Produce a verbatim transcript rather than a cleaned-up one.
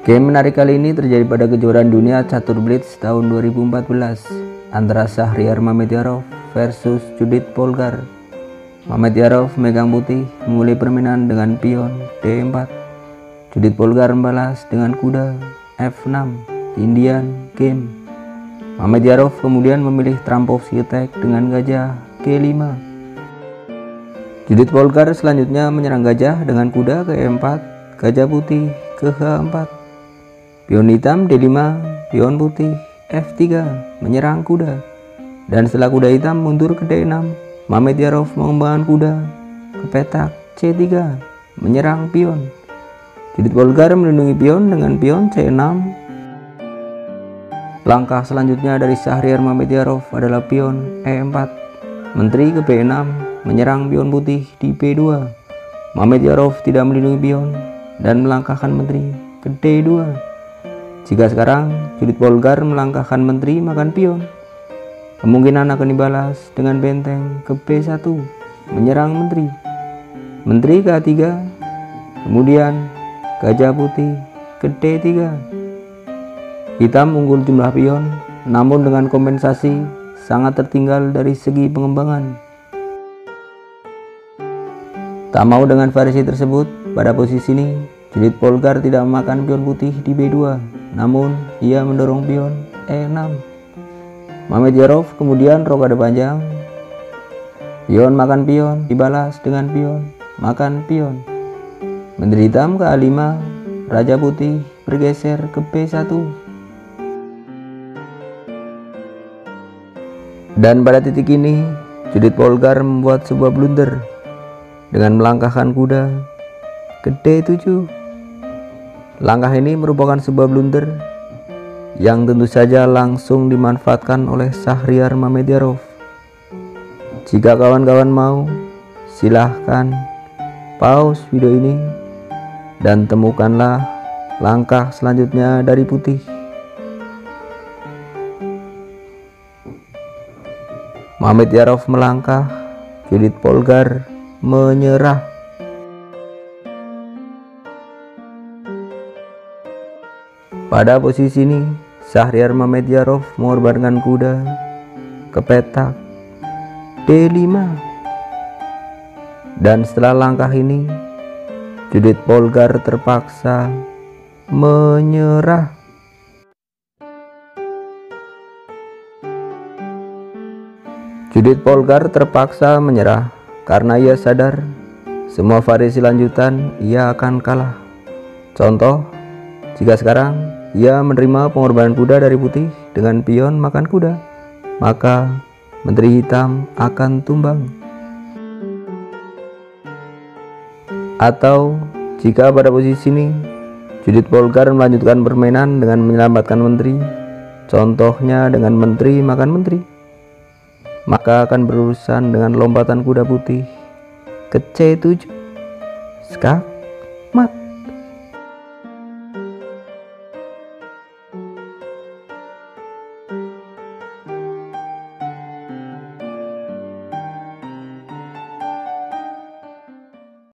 Game menarik kali ini terjadi pada kejuaraan dunia catur blitz tahun dua ribu empat belas antara Shahriar Mamedyarov versus Judith Polgar. Mamedyarov megang putih, memulai permainan dengan pion D empat. Judith Polgar membalas dengan kuda F enam, Indian game. Mamedyarov kemudian memilih trump opsi attack dengan gajah G lima. Judith Polgar selanjutnya menyerang gajah dengan kuda ke E empat, gajah putih ke H empat. Pion hitam D lima, pion putih F tiga menyerang kuda. Dan setelah kuda hitam mundur ke D enam, Mamedyarov mengembangkan kuda ke petak C tiga menyerang pion. Judith Polgar melindungi pion dengan pion C enam. Langkah selanjutnya dari Shahriar Mamedyarov adalah pion E empat, menteri ke B enam menyerang pion putih di B dua. Mamedyarov tidak melindungi pion dan melangkahkan menteri ke D dua. Jika sekarang Judith Polgar melangkahkan menteri makan pion, kemungkinan akan dibalas dengan benteng ke B satu menyerang menteri. Menteri ke A tiga, kemudian gajah putih ke D tiga. Hitam unggul jumlah pion, namun dengan kompensasi sangat tertinggal dari segi pengembangan. Tak mau dengan variasi tersebut, pada posisi ini Judith Polgar tidak memakan pion putih di B dua, namun ia mendorong pion E enam. Mamedyarov kemudian rokade panjang. Pion makan pion dibalas dengan pion makan pion. Menteri hitam ke A lima, raja putih bergeser ke B satu. Dan pada titik ini Judith Polgar membuat sebuah blunder dengan melangkahkan kuda ke D tujuh. Langkah ini merupakan sebuah blunder yang tentu saja langsung dimanfaatkan oleh Shahriar Mamedyarov. Jika kawan-kawan mau, silahkan pause video ini dan temukanlah langkah selanjutnya dari putih. Mamedyarov melangkah, Judith Polgar menyerah. Pada posisi ini, Shahriar Mamedyarov mengorbankan kuda ke petak D lima. Dan setelah langkah ini, Judith Polgar terpaksa menyerah. Judith Polgar terpaksa menyerah karena ia sadar semua variasi lanjutan ia akan kalah. Contoh, jika sekarang ia menerima pengorbanan kuda dari putih dengan pion makan kuda, maka menteri hitam akan tumbang. Atau jika pada posisi ini Judith Polgar melanjutkan permainan dengan menyelamatkan menteri, contohnya dengan menteri makan menteri, maka akan berurusan dengan lompatan kuda putih ke C tujuh. Skak.